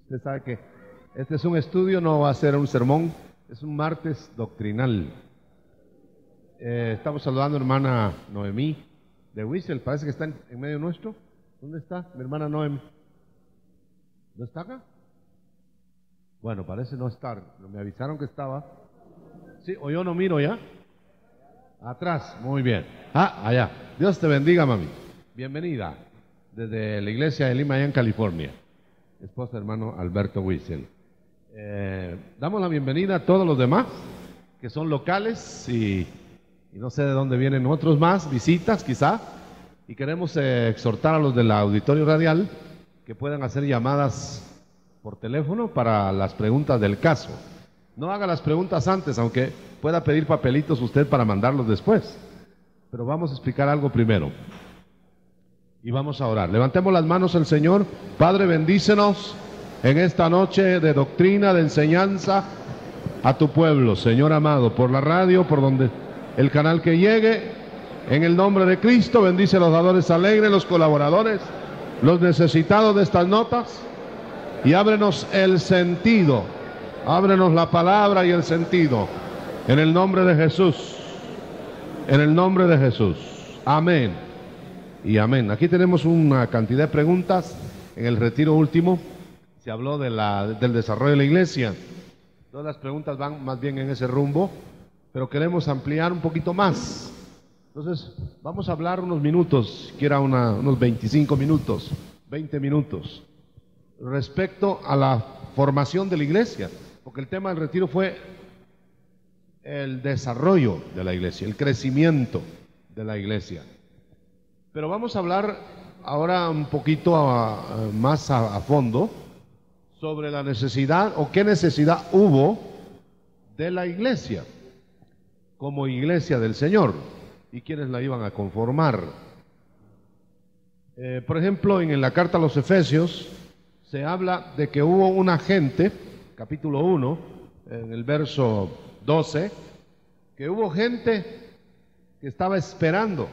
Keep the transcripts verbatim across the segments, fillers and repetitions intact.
Usted sabe que este es un estudio, no va a ser un sermón, es un martes doctrinal. Eh, estamos saludando a hermana Noemí de Whistle, parece que está en, en medio nuestro. ¿Dónde está mi hermana Noemí? ¿No está acá? Bueno, parece no estar, me avisaron que estaba. Sí, o yo no miro ya. Atrás, muy bien. Ah, allá. Dios te bendiga, mami. Bienvenida desde la iglesia de Lima, allá en California. Esposa hermano Alberto Whistle. Eh, damos la bienvenida a todos los demás que son locales y, y no sé de dónde vienen otros más, visitas quizá, y queremos eh, exhortar a los del auditorio radial que puedan hacer llamadas por teléfono para las preguntas del caso. No haga las preguntas antes, aunque pueda pedir papelitos usted para mandarlos después, pero vamos a explicar algo primero. Y vamos a orar. Levantemos las manos al Señor. Padre, bendícenos en esta noche de doctrina, de enseñanza a tu pueblo, Señor amado, por la radio, por donde el canal que llegue. En el nombre de Cristo, bendice a los dadores alegres, los colaboradores, los necesitados de estas notas, y ábrenos el sentido, ábrenos la palabra y el sentido, en el nombre de Jesús, en el nombre de Jesús. Amén. Y amén. Aquí tenemos una cantidad de preguntas. En el retiro último se habló de la, del desarrollo de la iglesia. Todas las preguntas van más bien en ese rumbo, pero queremos ampliar un poquito más. Entonces, vamos a hablar unos minutos, quiera una, unos veinticinco minutos, veinte minutos, respecto a la formación de la iglesia, porque el tema del retiro fue el desarrollo de la iglesia, el crecimiento de la iglesia. Pero vamos a hablar ahora un poquito a, a, más a, a fondo sobre la necesidad o qué necesidad hubo de la iglesia como iglesia del Señor y quiénes la iban a conformar. Eh, por ejemplo, en la carta a los Efesios se habla de que hubo una gente, capítulo uno, en el verso doce, que hubo gente que estaba esperando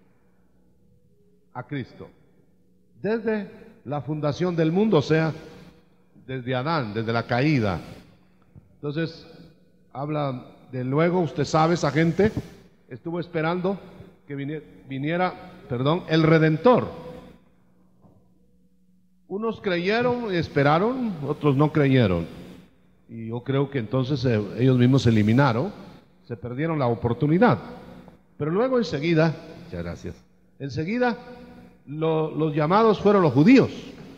a Cristo desde la fundación del mundo, o sea, desde Adán, desde la caída. Entonces, habla de luego, usted sabe, esa gente estuvo esperando que viniera, viniera, perdón, el Redentor. Unos creyeron y esperaron, otros no creyeron. Y yo creo que entonces eh, ellos mismos se eliminaron, se perdieron la oportunidad. Pero luego enseguida, muchas gracias, enseguida lo, los llamados fueron los judíos,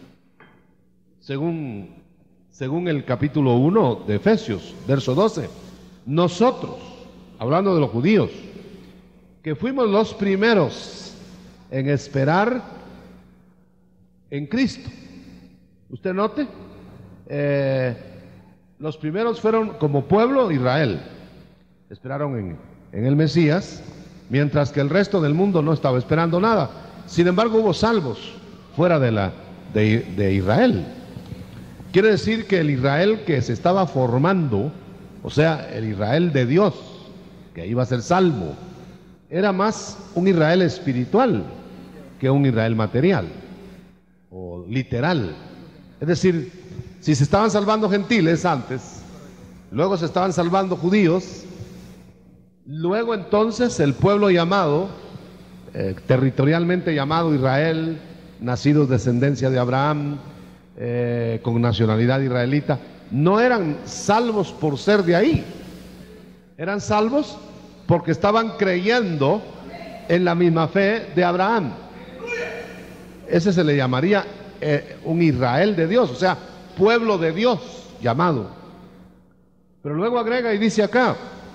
según, según el capítulo uno de Efesios, verso doce. Nosotros, hablando de los judíos, que fuimos los primeros en esperar en Cristo. Usted note, eh, los primeros fueron como pueblo Israel, esperaron en, en el Mesías, mientras que el resto del mundo no estaba esperando nada. Sin embargo, hubo salvos fuera de, la, de, de Israel. Quiere decir que el Israel que se estaba formando, o sea, el Israel de Dios, que iba a ser salvo, era más un Israel espiritual que un Israel material o literal. Es decir, si se estaban salvando gentiles antes, luego se estaban salvando judíos, luego entonces el pueblo llamado, eh, territorialmente llamado Israel, nacidos descendencia de Abraham, eh, con nacionalidad israelita, no eran salvos por ser de ahí, eran salvos porque estaban creyendo en la misma fe de Abraham. Ese se le llamaría eh, un Israel de Dios, o sea, pueblo de Dios llamado. Pero luego agrega y dice acá,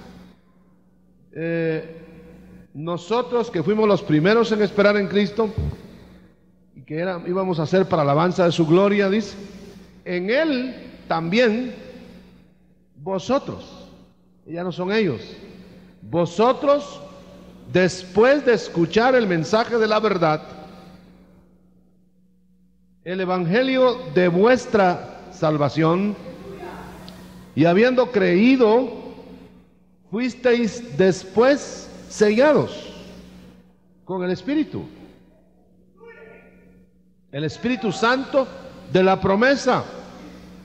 eh, nosotros que fuimos los primeros en esperar en Cristo y que era, íbamos a hacer para alabanza de su gloria, dice, en Él también vosotros, ya no son ellos, vosotros después de escuchar el mensaje de la verdad, el evangelio de vuestra salvación, y habiendo creído, fuisteis después sellados con el Espíritu, el Espíritu Santo de la promesa,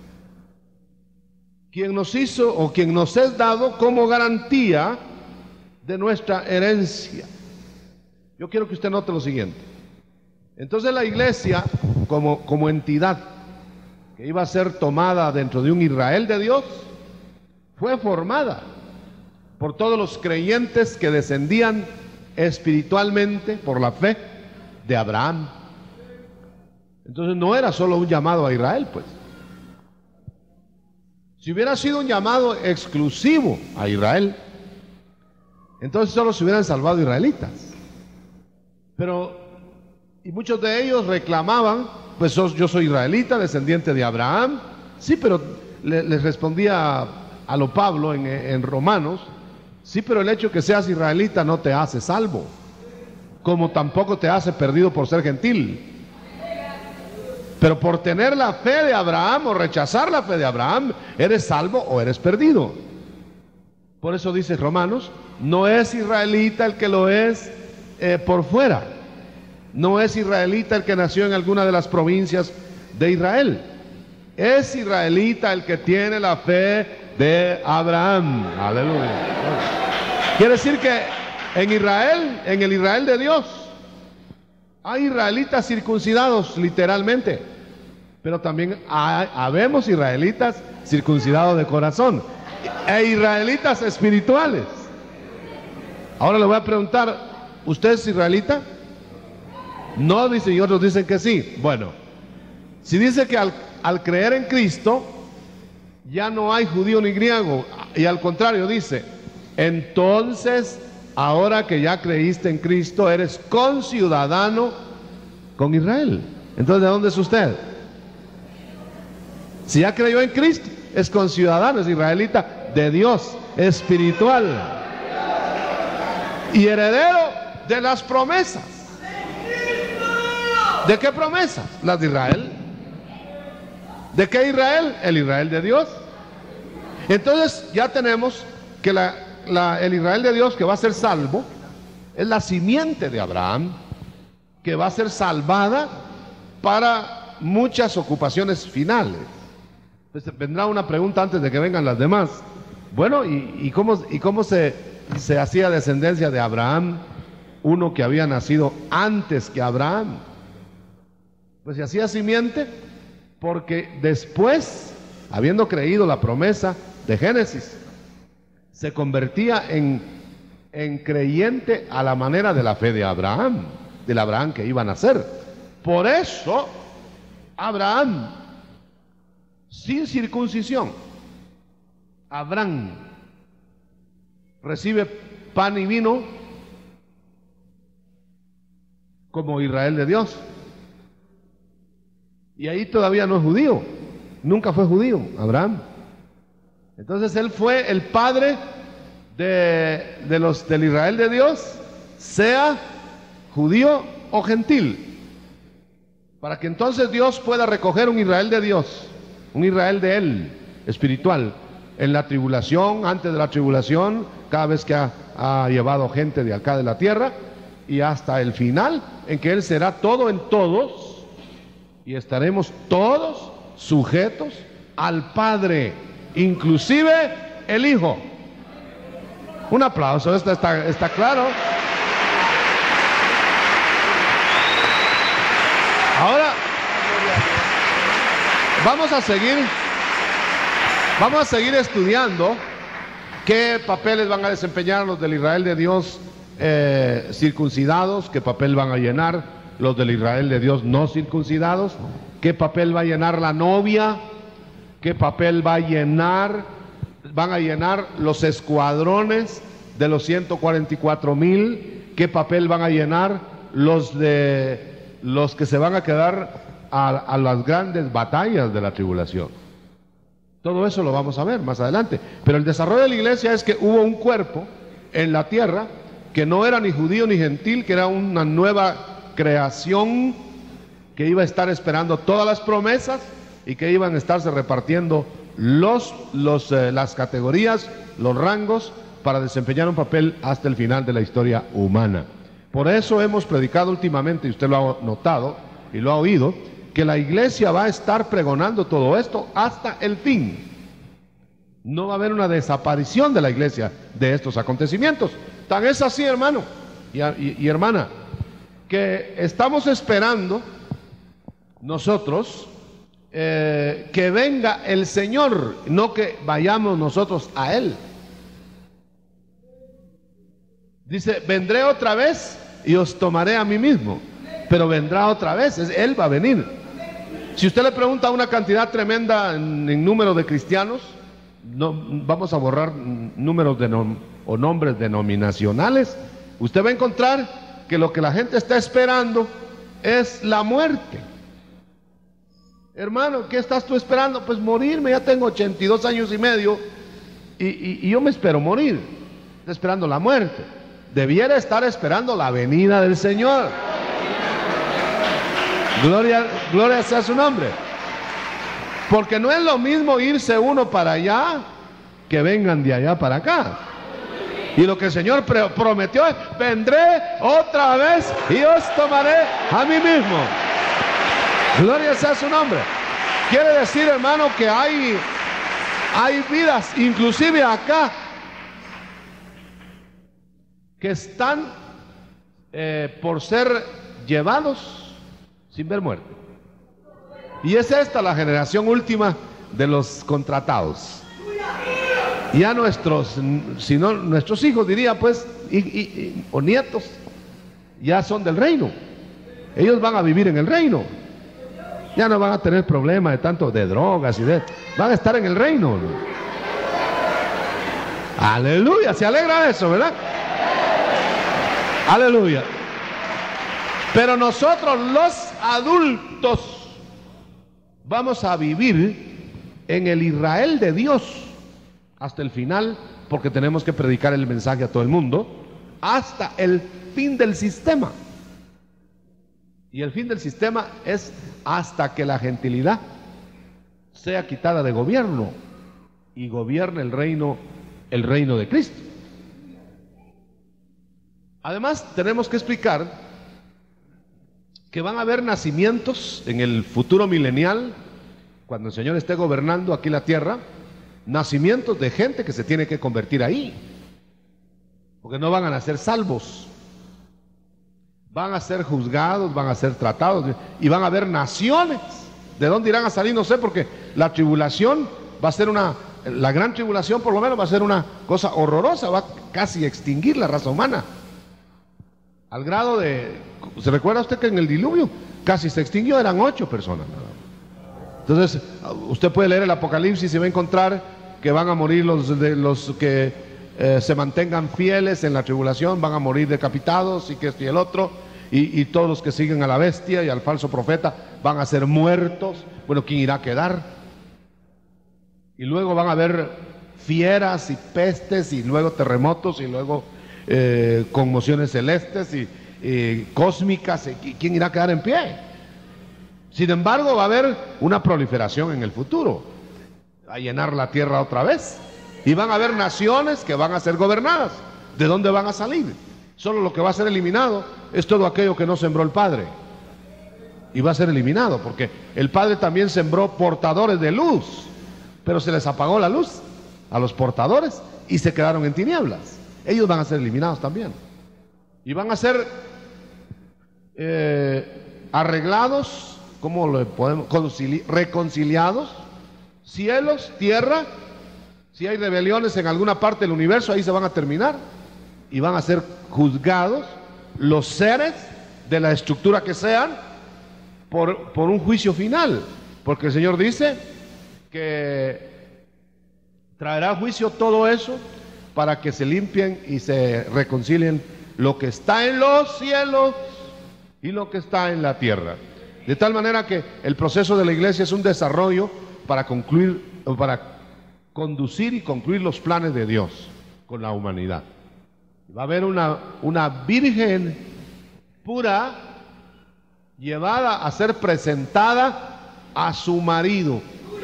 quien nos hizo o quien nos es dado como garantía de nuestra herencia. Yo quiero que usted note lo siguiente. Entonces la iglesia, como, como entidad que iba a ser tomada dentro de un Israel de Dios, fue formada por todos los creyentes que descendían espiritualmente por la fe de Abraham. Entonces no era solo un llamado a Israel, pues. Si hubiera sido un llamado exclusivo a Israel, entonces solo se hubieran salvado israelitas. Pero, y muchos de ellos reclamaban, pues yo soy israelita, descendiente de Abraham. Sí, pero le, les respondía a, a lo Pablo en, en Romanos, sí, pero el hecho que seas israelita no te hace salvo, como tampoco te hace perdido por ser gentil. Pero por tener la fe de Abraham o rechazar la fe de Abraham, eres salvo o eres perdido. Por eso dice Romanos, no es israelita el que lo es eh, por fuera. No es israelita el que nació en alguna de las provincias de Israel. Es israelita el que tiene la fe de Abraham. Aleluya. Quiere decir que en Israel, en el Israel de Dios, hay israelitas circuncidados, literalmente, pero también hay, habemos israelitas circuncidados de corazón e israelitas espirituales. Ahora le voy a preguntar, ¿usted es israelita? No, dice, y otros dicen que sí. Bueno, si dice que al, al creer en Cristo ya no hay judío ni griego, y al contrario dice, entonces ahora que ya creíste en Cristo, eres conciudadano con Israel. Entonces, ¿de dónde es usted? Si ya creyó en Cristo, es conciudadano, es israelita de Dios, espiritual. Y heredero de las promesas. ¿De qué promesas? Las de Israel. ¿De qué Israel? El Israel de Dios. Entonces, ya tenemos que la La, el Israel de Dios que va a ser salvo es la simiente de Abraham, que va a ser salvada para muchas ocupaciones finales. Entonces, vendrá una pregunta antes de que vengan las demás. Bueno, ¿y, y cómo, y cómo se, se hacía descendencia de Abraham, uno que había nacido antes que Abraham? Pues se hacía simiente porque después, habiendo creído la promesa de Génesis, se convertía en, en creyente a la manera de la fe de Abraham, del Abraham que iba a nacer. Por eso, Abraham, sin circuncisión, Abraham recibe pan y vino como Israel de Dios. Y ahí todavía no es judío, nunca fue judío, Abraham. Entonces él fue el padre de, de los, del Israel de Dios, sea judío o gentil, para que entonces Dios pueda recoger un Israel de Dios, un Israel de él, espiritual, en la tribulación, antes de la tribulación, cada vez que ha, ha llevado gente de acá de la tierra, y hasta el final, en que él será todo en todos, y estaremos todos sujetos al Padre, inclusive el Hijo. Un aplauso, esto está, está claro. Ahora vamos a seguir vamos a seguir estudiando qué papeles van a desempeñar los del Israel de Dios eh, circuncidados, qué papel van a llenar los del Israel de Dios no circuncidados, qué papel va a llenar la novia, qué papel va a llenar, van a llenar los escuadrones de los ciento cuarenta y cuatro mil, qué papel van a llenar los de los que se van a quedar a, a las grandes batallas de la tribulación. Todo eso lo vamos a ver más adelante. Pero el desarrollo de la iglesia es que hubo un cuerpo en la tierra que no era ni judío ni gentil, que era una nueva creación que iba a estar esperando todas las promesas y que iban a estarse repartiendo los, los, eh, las categorías, los rangos, para desempeñar un papel hasta el final de la historia humana. Por eso hemos predicado últimamente, y usted lo ha notado y lo ha oído, que la iglesia va a estar pregonando todo esto hasta el fin. No va a haber una desaparición de la iglesia de estos acontecimientos. Tan es así, hermano y, y, y hermana, que estamos esperando nosotros eh, que venga el Señor, no que vayamos nosotros a Él. Dice, vendré otra vez y os tomaré a mí mismo. Pero vendrá otra vez, Él va a venir. Si usted le pregunta a una cantidad tremenda en, en número de cristianos, no, vamos a borrar números de nom, o nombres denominacionales, usted va a encontrar que lo que la gente está esperando es la muerte. Hermano, ¿qué estás tú esperando? Pues morirme, ya tengo ochenta y dos años y medio y, y, y yo me espero morir. Estoy esperando la muerte. Debiera estar esperando la venida del Señor. Gloria, gloria sea su nombre. Porque no es lo mismo irse uno para allá que vengan de allá para acá. Y lo que el Señor prometió es, vendré otra vez y os tomaré a mí mismo. Gloria sea su nombre. Quiere decir, hermano, que hay, hay vidas, inclusive acá, que están eh, por ser llevados sin ver muerte. Y es esta la generación última de los contratados. Ya nuestros, si no nuestros hijos, diría pues, y, y, y, o nietos, ya son del reino. Ellos van a vivir en el reino. Ya no van a tener problemas de tanto de drogas y de... Van a estar en el reino. Aleluya, se alegra de eso, ¿verdad? Aleluya. Pero nosotros los adultos vamos a vivir en el Israel de Dios hasta el final, porque tenemos que predicar el mensaje a todo el mundo hasta el fin del sistema. Y el fin del sistema es hasta que la gentilidad sea quitada de gobierno y gobierne el reino, el reino de Cristo. Además, tenemos que explicar que van a haber nacimientos en el futuro milenial, cuando el Señor esté gobernando aquí la tierra, nacimientos de gente que se tiene que convertir ahí, porque no van a nacer salvos. Van a ser juzgados, van a ser tratados, y van a haber naciones. ¿De dónde irán a salir? No sé, porque la tribulación va a ser una, la gran tribulación por lo menos va a ser una cosa horrorosa, va a casi extinguir la raza humana. Al grado de, ¿se recuerda usted que en el diluvio casi se extinguió? Eran ocho personas. Entonces, usted puede leer el Apocalipsis y va a encontrar que van a morir los, de, los que eh, se mantengan fieles en la tribulación, van a morir decapitados y que esto y el otro, y, y todos los que siguen a la bestia y al falso profeta van a ser muertos. Bueno, ¿quién irá a quedar? Y luego van a haber fieras y pestes y luego terremotos y luego eh, conmociones celestes y, y cósmicas. Y ¿quién irá a quedar en pie? Sin embargo, va a haber una proliferación en el futuro, a llenar la tierra otra vez, y van a haber naciones que van a ser gobernadas. ¿De dónde van a salir? Solo lo que va a ser eliminado es todo aquello que no sembró el Padre, y va a ser eliminado, porque el Padre también sembró portadores de luz, pero se les apagó la luz a los portadores y se quedaron en tinieblas. Ellos van a ser eliminados también, y van a ser eh, arreglados, ¿cómo lo podemos? Reconciliados, cielos, tierra. Si hay rebeliones en alguna parte del universo, ahí se van a terminar y van a ser juzgados los seres de la estructura que sean por, por un juicio final, porque el Señor dice que traerá juicio todo eso para que se limpien y se reconcilien lo que está en los cielos y lo que está en la tierra. De tal manera que el proceso de la iglesia es un desarrollo para concluir, para conducir y concluir los planes de Dios con la humanidad. Va a haber una, una virgen pura llevada a ser presentada a su marido.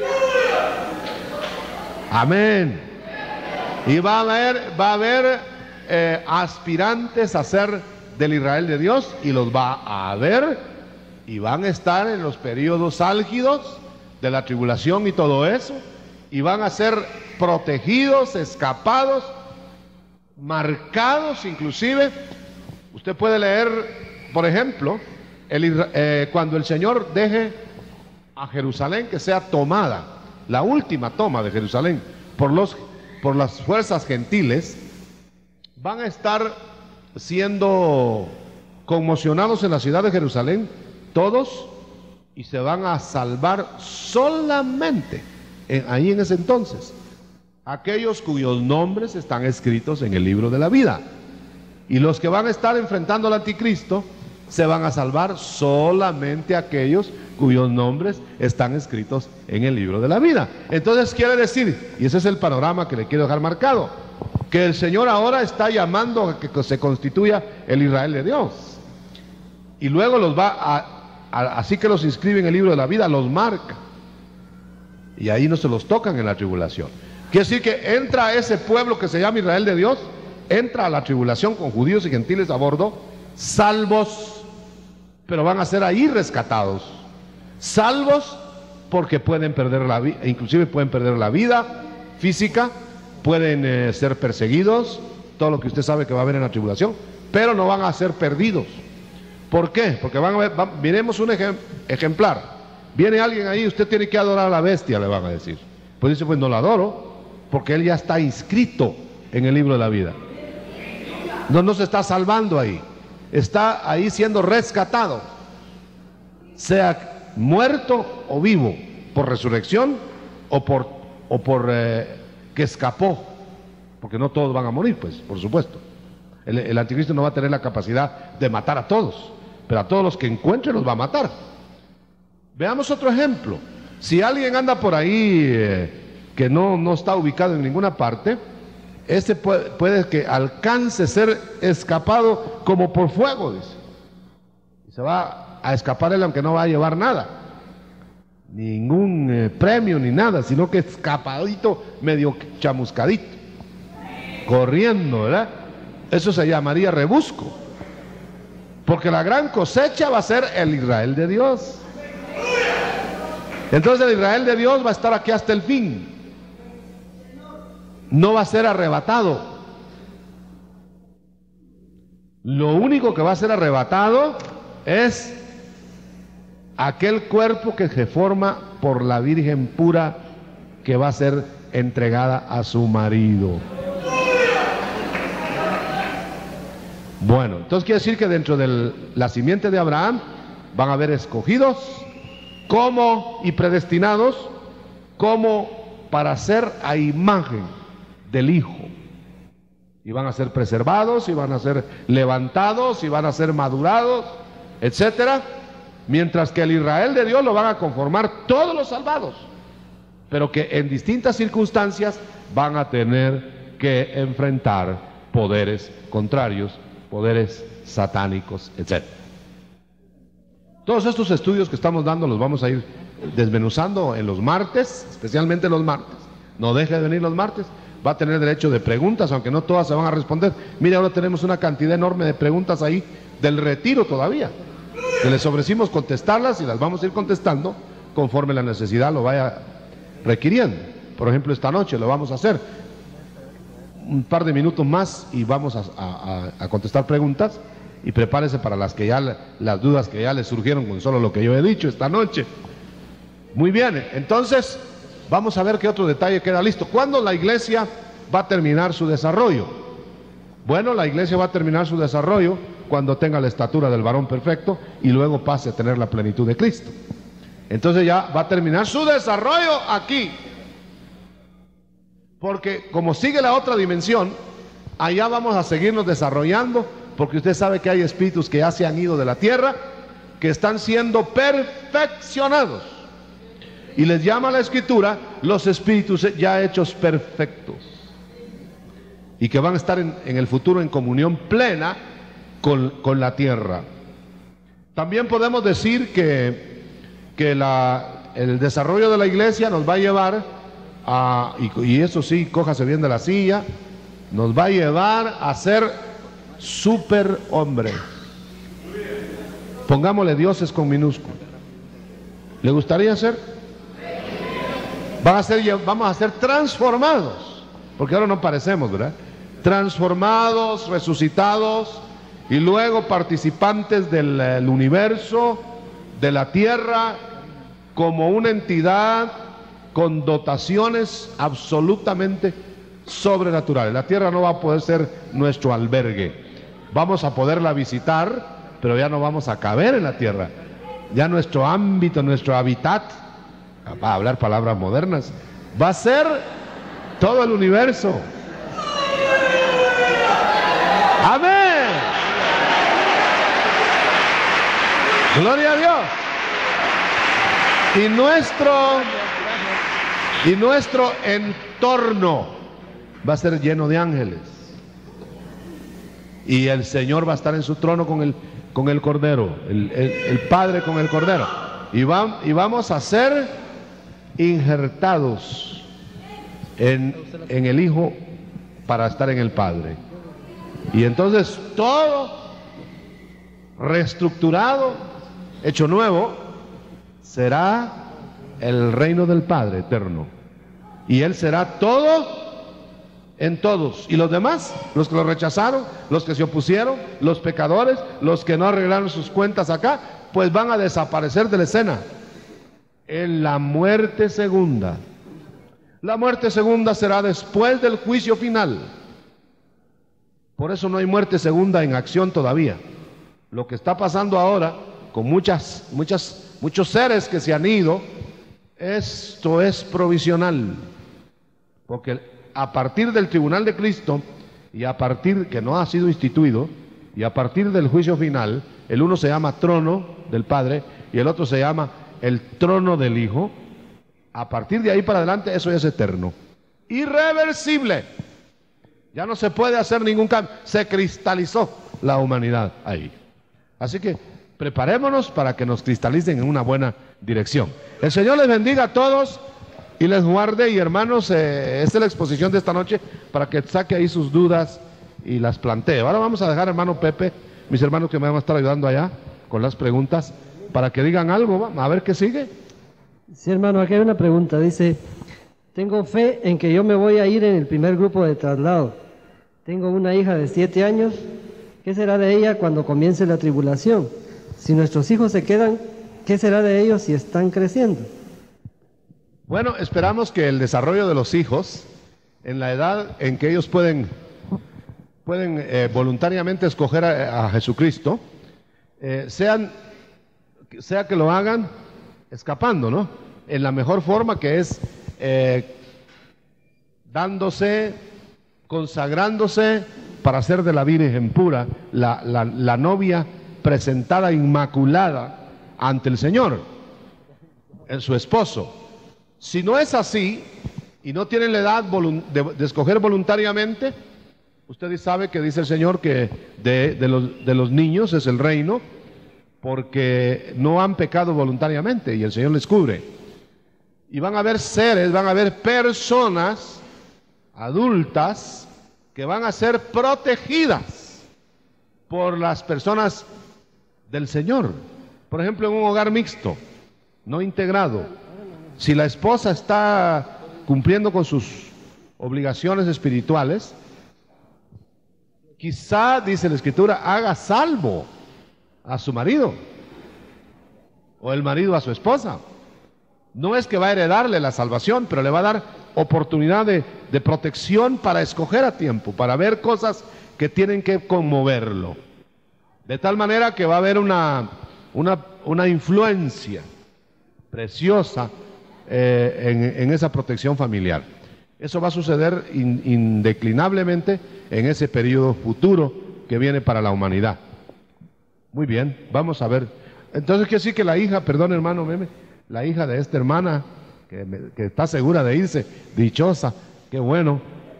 Amén. Y va a haber, va a haber eh, aspirantes a ser del Israel de Dios, y los va a haber. Y van a estar en los periodos álgidos de la tribulación y todo eso, y van a ser protegidos, escapados, marcados inclusive. Usted puede leer, por ejemplo, el, eh, cuando el Señor deje a Jerusalén que sea tomada, la última toma de Jerusalén por, los, por las fuerzas gentiles, van a estar siendo conmocionados en la ciudad de Jerusalén todos, y se van a salvar solamente en, ahí en ese entonces aquellos cuyos nombres están escritos en el libro de la vida. Y los que van a estar enfrentando al anticristo se van a salvar solamente aquellos cuyos nombres están escritos en el libro de la vida. Entonces quiere decir, y ese es el panorama que le quiero dejar marcado, que el Señor ahora está llamando a que se constituya el Israel de Dios, y luego los va a, a así que los inscribe en el libro de la vida, los marca, y ahí no se los tocan en la tribulación. Quiere decir que entra ese pueblo que se llama Israel de Dios, entra a la tribulación con judíos y gentiles a bordo, salvos, pero van a ser ahí rescatados, salvos porque pueden perder la vida, inclusive pueden perder la vida física, pueden eh, ser perseguidos, todo lo que usted sabe que va a haber en la tribulación, pero no van a ser perdidos. ¿Por qué? Porque van a ver, van, miremos un ejem, ejemplar, viene alguien ahí, usted tiene que adorar a la bestia, le van a decir. Pues dice, pues no la adoro, porque él ya está inscrito en el libro de la vida. No, no se está salvando ahí, está ahí siendo rescatado, sea muerto o vivo, por resurrección o por, o por eh, que escapó, porque no todos van a morir, pues, por supuesto. El, el anticristo no va a tener la capacidad de matar a todos, pero a todos los que encuentre los va a matar. Veamos otro ejemplo. Si alguien anda por ahí eh, que no, no está ubicado en ninguna parte, este puede, puede que alcance ser escapado como por fuego, dice. Y se va a escapar él, aunque no va a llevar nada, ningún eh, premio ni nada, sino que escapadito, medio chamuscadito, corriendo, ¿verdad? Eso se llamaría rebusco, porque la gran cosecha va a ser el Israel de Dios. Entonces el Israel de Dios va a estar aquí hasta el fin, no va a ser arrebatado. Lo único que va a ser arrebatado es aquel cuerpo que se forma por la Virgen pura, que va a ser entregada a su marido. Bueno, entonces quiere decir que dentro de la simiente de Abraham van a haber escogidos como y predestinados como para ser a imagen del Hijo, y van a ser preservados, y van a ser levantados, y van a ser madurados, etcétera, mientras que el Israel de Dios lo van a conformar todos los salvados, pero que en distintas circunstancias van a tener que enfrentar poderes contrarios, poderes satánicos, etcétera. Todos estos estudios que estamos dando los vamos a ir desmenuzando en los martes, especialmente los martes. No deje de venir los martes, va a tener derecho de preguntas, aunque no todas se van a responder. Mire, ahora tenemos una cantidad enorme de preguntas ahí del retiro todavía, que les ofrecimos contestarlas, y las vamos a ir contestando conforme la necesidad lo vaya requiriendo. Por ejemplo, esta noche lo vamos a hacer un par de minutos más y vamos a, a, a contestar preguntas, y prepárese para las que ya las dudas que ya le surgieron con solo lo que yo he dicho esta noche. Muy bien, entonces vamos a ver qué otro detalle queda listo. ¿Cuándo la iglesia va a terminar su desarrollo? Bueno, la iglesia va a terminar su desarrollo cuando tenga la estatura del varón perfecto y luego pase a tener la plenitud de Cristo. Entonces ya va a terminar su desarrollo aquí, porque como sigue la otra dimensión, allá vamos a seguirnos desarrollando, porque usted sabe que hay espíritus que ya se han ido de la tierra, que están siendo perfeccionados, y les llama la Escritura los espíritus ya hechos perfectos, y que van a estar en, en el futuro en comunión plena con, con la tierra. También podemos decir que, que la, el desarrollo de la iglesia nos va a llevar a, y, y eso sí, cójase bien de la silla, nos va a llevar a ser superhombres. Pongámosle dioses con minúscula. ¿Le gustaría ser? Van a ser, vamos a ser transformados, porque ahora no parecemos, ¿verdad? Transformados, resucitados y luego participantes del el universo, de la tierra, como una entidad con dotaciones absolutamente sobrenaturales. La tierra no va a poder ser nuestro albergue. Vamos a poderla visitar, pero ya no vamos a caber en la tierra. Ya nuestro ámbito, nuestro hábitat, va a hablar palabras modernas, va a ser todo el universo. Amén. Gloria a Dios. Y nuestro, y nuestro entorno va a ser lleno de ángeles. Y el Señor va a estar en su trono con el, con el Cordero, el, el, el Padre con el Cordero. Y, va, y vamos a ser injertados en, en el Hijo para estar en el Padre. Y entonces todo reestructurado, hecho nuevo, será el reino del Padre eterno. Y Él será todo en todos. Y los demás, los que lo rechazaron, los que se opusieron, los pecadores, los que no arreglaron sus cuentas acá, pues van a desaparecer de la escena en la muerte segunda. La muerte segunda será después del juicio final. Por eso no hay muerte segunda en acción todavía. Lo que está pasando ahora con muchas, muchas, muchos seres que se han ido, esto es provisional, porque a partir del tribunal de Cristo y a partir que no ha sido instituido y a partir del juicio final, el uno se llama trono del Padre y el otro se llama el trono del Hijo. A partir de ahí para adelante eso ya es eterno, irreversible. Ya no se puede hacer ningún cambio. Se cristalizó la humanidad ahí. Así que preparémonos para que nos cristalicen en una buena dirección. El Señor les bendiga a todos y les guarde. Y hermanos, eh, esta es la exposición de esta noche para que saque ahí sus dudas y las plantee. Ahora vamos a dejar, hermano Pepe, mis hermanos que me van a estar ayudando allá con las preguntas, para que digan algo. ¿Va? A ver qué sigue. Sí, hermano, aquí hay una pregunta. Dice: tengo fe en que yo me voy a ir en el primer grupo de traslado. Tengo una hija de siete años. ¿Qué será de ella cuando comience la tribulación? Si nuestros hijos se quedan, ¿qué será de ellos si están creciendo? Bueno, esperamos que el desarrollo de los hijos, en la edad en que ellos pueden, pueden eh, voluntariamente escoger a, a Jesucristo, eh, sean, sea que lo hagan escapando, ¿no? En la mejor forma, que es eh, dándose, consagrándose para ser de la Virgen pura, la, la, la novia presentada inmaculada ante el Señor, en su esposo. Si no es así y no tienen la edad de, de escoger voluntariamente, usted sabe que dice el Señor que de, de, los, de los niños es el reino, porque no han pecado voluntariamente y el Señor les cubre. Y van a haber seres, van a haber personas adultas que van a ser protegidas por las personas del Señor. Por ejemplo, en un hogar mixto, no integrado, si la esposa está cumpliendo con sus obligaciones espirituales, quizá, dice la Escritura, haga salvo a su marido o el marido a su esposa. No es que va a heredarle la salvación, pero le va a dar oportunidad de, de protección para escoger a tiempo, para ver cosas que tienen que conmoverlo. De tal manera que va a haber una, una, una influencia preciosa eh, en, en esa protección familiar. Eso va a suceder in, indeclinablemente en ese periodo futuro que viene para la humanidad. Muy bien, vamos a ver. Entonces, ¿qué sí que la hija, perdón hermano Meme, la hija de esta hermana, que, me, que está segura de irse, dichosa, qué bueno,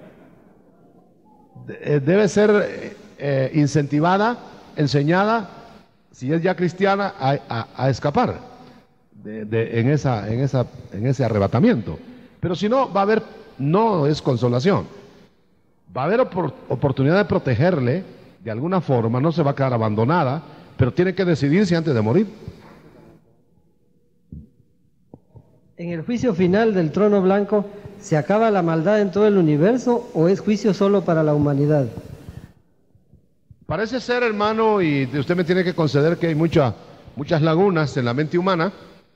de, debe ser eh, incentivada, enseñada, si es ya cristiana, a, a, a escapar de, de, en, esa, en, esa, en ese arrebatamiento. Pero si no, va a haber, no es consolación, va a haber opor, oportunidad de protegerle de alguna forma, no se va a quedar abandonada, pero tiene que decidirse antes de morir. ¿En el juicio final del trono blanco se acaba la maldad en todo el universo o es juicio solo para la humanidad? Parece ser, hermano, y usted me tiene que conceder que hay mucha, muchas lagunas en la mente humana,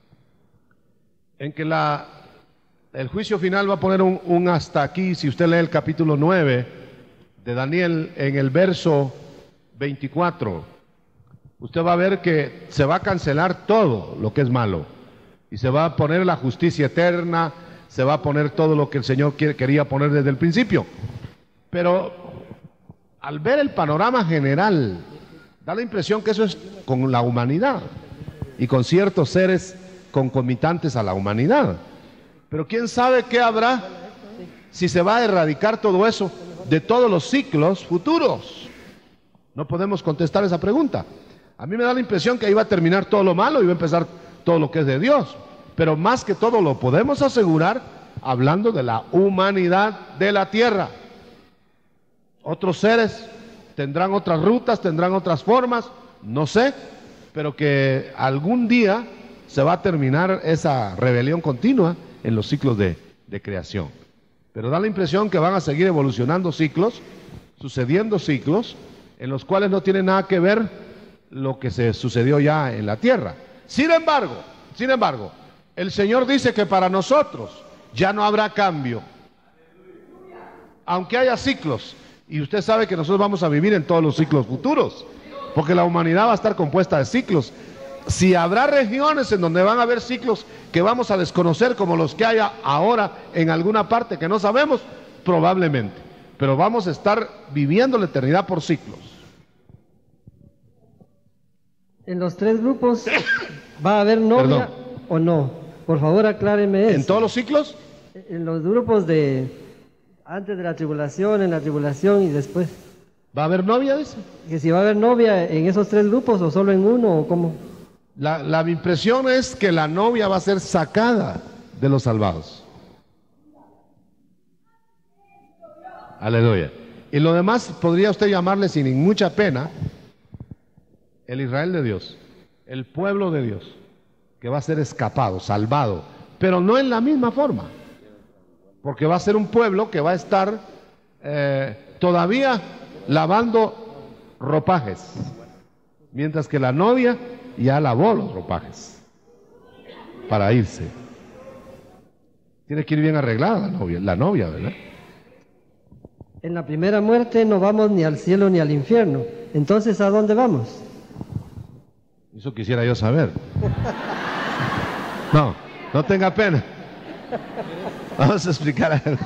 en que la, el juicio final va a poner un, un hasta aquí. Si usted lee el capítulo nueve de Daniel, en el verso veinticuatro, usted va a ver que se va a cancelar todo lo que es malo, y se va a poner la justicia eterna, se va a poner todo lo que el Señor quiere, quería poner desde el principio. Pero al ver el panorama general, da la impresión que eso es con la humanidad y con ciertos seres concomitantes a la humanidad. Pero quién sabe qué habrá si se va a erradicar todo eso de todos los ciclos futuros. No podemos contestar esa pregunta. A mí me da la impresión que ahí va a terminar todo lo malo y va a empezar todo lo que es de Dios. Pero más que todo lo podemos asegurar hablando de la humanidad de la tierra. Otros seres tendrán otras rutas, tendrán otras formas, no sé, pero que algún día se va a terminar esa rebelión continua en los ciclos de, de creación. Pero da la impresión que van a seguir evolucionando ciclos, sucediendo ciclos, en los cuales no tiene nada que ver lo que se sucedió ya en la tierra. Sin embargo, sin embargo, el Señor dice que para nosotros ya no habrá cambio, aunque haya ciclos. Y usted sabe que nosotros vamos a vivir en todos los ciclos futuros, porque la humanidad va a estar compuesta de ciclos. Si habrá regiones en donde van a haber ciclos que vamos a desconocer, como los que haya ahora en alguna parte que no sabemos, probablemente. Pero vamos a estar viviendo la eternidad por ciclos. ¿En los tres grupos va a haber novia Perdón. o no? Por favor, acláreme eso. ¿En todos los ciclos? En los grupos de antes de la tribulación, en la tribulación y después. ¿Va a haber novia, dice? Que si va a haber novia en esos tres grupos o solo en uno o cómo. La, la impresión es que la novia va a ser sacada de los salvados. Aleluya. Y lo demás podría usted llamarle sin mucha pena el Israel de Dios, el pueblo de Dios, que va a ser escapado, salvado, pero no en la misma forma, porque va a ser un pueblo que va a estar eh, todavía lavando ropajes, mientras que la novia ya lavó los ropajes para irse. Tiene que ir bien arreglada la novia, la novia, ¿verdad? En la primera muerte no vamos ni al cielo ni al infierno. Entonces, ¿a dónde vamos? Eso quisiera yo saber. No, no tenga pena. Vamos a explicar algo.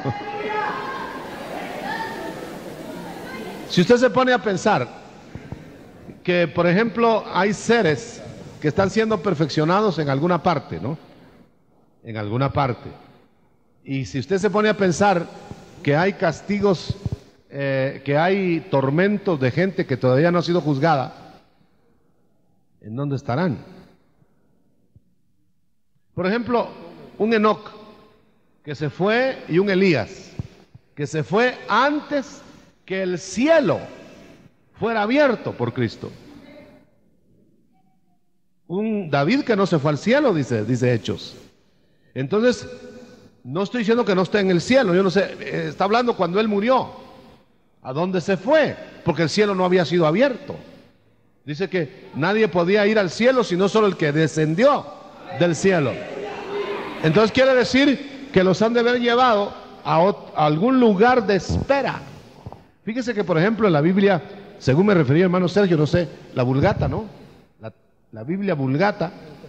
Si usted se pone a pensar que, por ejemplo, hay seres que están siendo perfeccionados en alguna parte, ¿no? En alguna parte. Y si usted se pone a pensar que hay castigos, eh, que hay tormentos de gente que todavía no ha sido juzgada, ¿en dónde estarán? Por ejemplo, un Enoc que se fue y un Elías que se fue antes que el cielo fuera abierto por Cristo. Un David que no se fue al cielo, dice, dice Hechos. Entonces, no estoy diciendo que no esté en el cielo, yo no sé, está hablando cuando él murió. ¿A dónde se fue? Porque el cielo no había sido abierto. Dice que nadie podía ir al cielo sino solo el que descendió del cielo. Entonces quiere decir que los han de haber llevado a, a algún lugar de espera. Fíjese que, por ejemplo, en la Biblia, según me refería hermano Sergio, no sé, la Vulgata, ¿no? La, la Biblia Vulgata.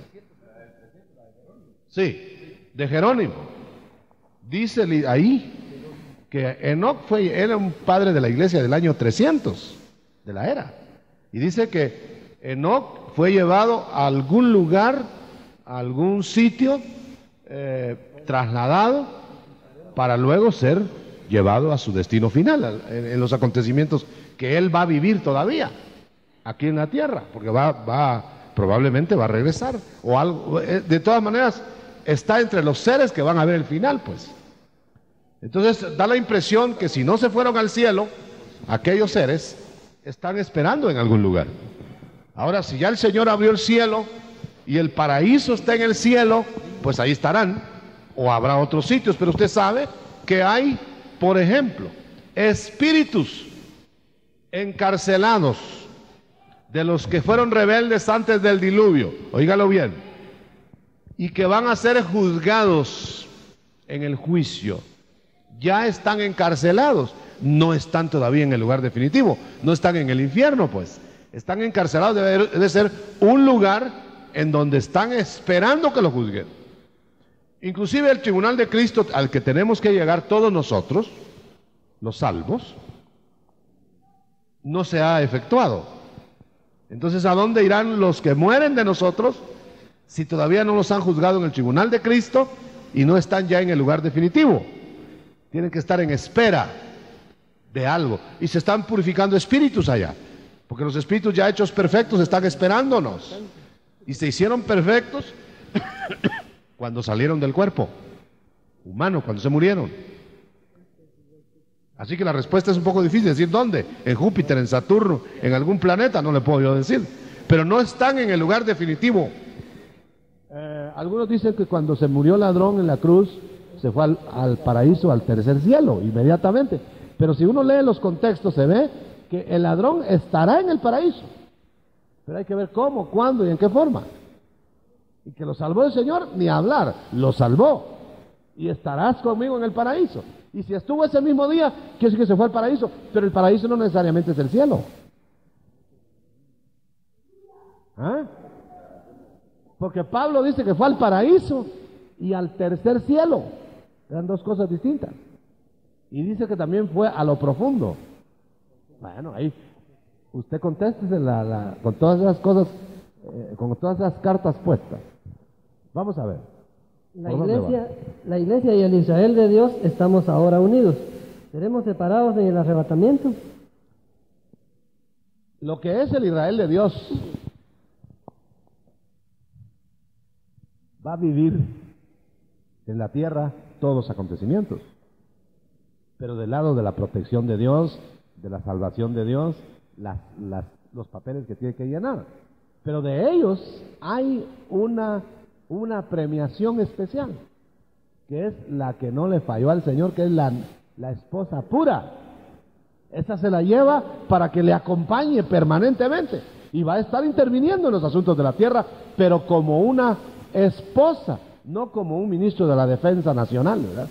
Sí, de Jerónimo. Dice ahí que Enoc fue, era un padre de la iglesia del año trescientos de la era. Y dice que Enoc fue llevado a algún lugar, a algún sitio, eh, trasladado para luego ser llevado a su destino final, en, en los acontecimientos que él va a vivir todavía aquí en la tierra, porque va, va probablemente va a regresar o algo. De todas maneras, está entre los seres que van a ver el final, pues. Entonces da la impresión que si no se fueron al cielo, aquellos seres están esperando en algún lugar. Ahora, si ya el Señor abrió el cielo y el paraíso está en el cielo, pues ahí estarán. o habrá otros sitios, pero usted sabe que hay, por ejemplo, espíritus encarcelados de los que fueron rebeldes antes del diluvio, óigalo bien, y que van a ser juzgados en el juicio. Ya están encarcelados, no están todavía en el lugar definitivo, no están en el infierno, pues están encarcelados. Debe, debe ser un lugar en donde están esperando que lo juzguen. Inclusive el tribunal de Cristo al que tenemos que llegar todos nosotros, los salvos, no se ha efectuado. Entonces, ¿a dónde irán los que mueren de nosotros si todavía no los han juzgado en el tribunal de Cristo y no están ya en el lugar definitivo? Tienen que estar en espera de algo. Y se están purificando espíritus allá, porque los espíritus ya hechos perfectos están esperándonos. Y se hicieron perfectos cuando salieron del cuerpo humano, cuando se murieron. Así que la respuesta es un poco difícil decir dónde, en Júpiter, en Saturno, en algún planeta, no le puedo yo decir, pero no están en el lugar definitivo. Eh, algunos dicen que cuando se murió el ladrón en la cruz, se fue al, al paraíso, al tercer cielo, inmediatamente. Pero si uno lee los contextos, se ve que el ladrón estará en el paraíso, pero hay que ver cómo, cuándo y en qué forma. Y que lo salvó el Señor, ni hablar, lo salvó. Y estarás conmigo en el paraíso. Y si estuvo ese mismo día, quiere decir que se fue al paraíso, pero el paraíso no necesariamente es el cielo. ¿Ah? Porque Pablo dice que fue al paraíso y al tercer cielo. Eran dos cosas distintas. Y dice que también fue a lo profundo. Bueno, ahí usted contéstese la, la, con todas esas cosas, eh, con todas esas cartas puestas. Vamos a ver. La iglesia, la iglesia y el Israel de Dios estamos ahora unidos. ¿Seremos separados en el arrebatamiento? Lo que es el Israel de Dios va a vivir en la tierra todos los acontecimientos, pero del lado de la protección de Dios, de la salvación de Dios, las, las, los papeles que tiene que llenar. Pero de ellos hay una, una premiación especial, que es la que no le falló al Señor, que es la, la esposa pura. Esa se la lleva para que le acompañe permanentemente y va a estar interviniendo en los asuntos de la tierra, pero como una esposa, no como un ministro de la defensa nacional, ¿verdad?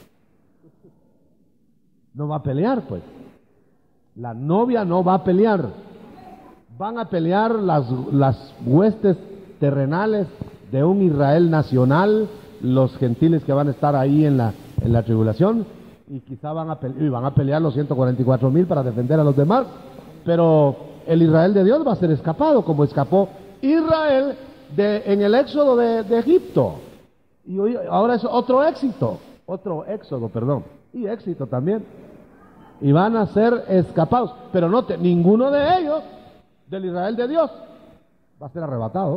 No va a pelear, pues. La novia no va a pelear. Van a pelear las, las huestes terrenales de un Israel nacional, los gentiles que van a estar ahí en la, en la tribulación, y quizá van a, pelear, y van a pelear los ciento cuarenta y cuatro mil para defender a los demás, pero el Israel de Dios va a ser escapado, como escapó Israel de, en el éxodo de, de Egipto. Y hoy, ahora es otro éxito, otro éxodo, perdón, y éxito también. Y van a ser escapados, pero note, ninguno de ellos, del Israel de Dios, va a ser arrebatado.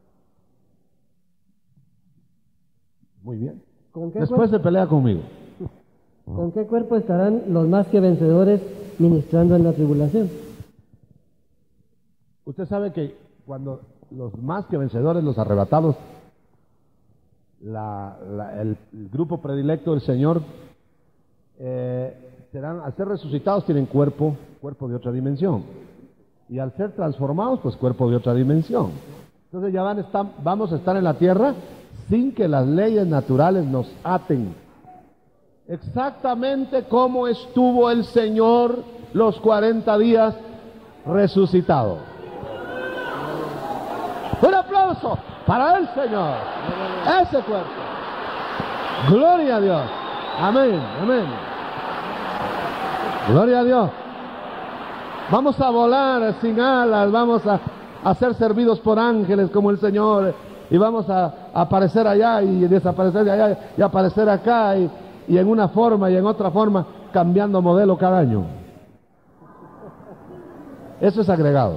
Muy bien. ¿Con qué Después cuerpo, se pelea conmigo. ¿Con qué cuerpo estarán los más que vencedores ministrando en la tribulación? Usted sabe que cuando los más que vencedores, los arrebatados, la, la, el, el grupo predilecto del Señor, eh, serán, al ser resucitados tienen cuerpo, cuerpo de otra dimensión. Y al ser transformados, pues cuerpo de otra dimensión. Entonces ya van a estar, vamos a estar en la tierra sin que las leyes naturales nos aten. Exactamente como estuvo el Señor los cuarenta días resucitado. Un aplauso para el Señor, ese cuerpo. Gloria a Dios. Amén, amén. Gloria a Dios. Vamos a volar sin alas, vamos a, a ser servidos por ángeles como el Señor, y vamos a, a aparecer allá y desaparecer de allá y aparecer acá, y, y en una forma y en otra forma, cambiando modelo cada año. Eso es agregado.